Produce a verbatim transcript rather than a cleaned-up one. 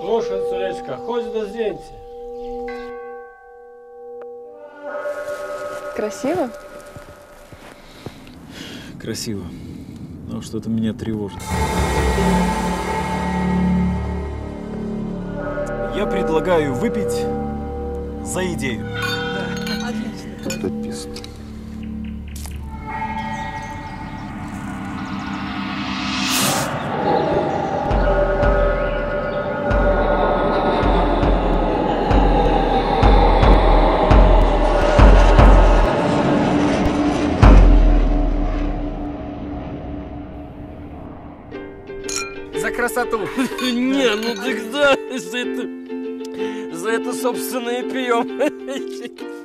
Proszę, córeczka, chodź na zdjęcie. Красиво? Красиво. Но что-то меня тревожит. Я предлагаю выпить за идею. Да, отлично. Дописано. За красоту. Не, ну тогда за это, за это собственный прием.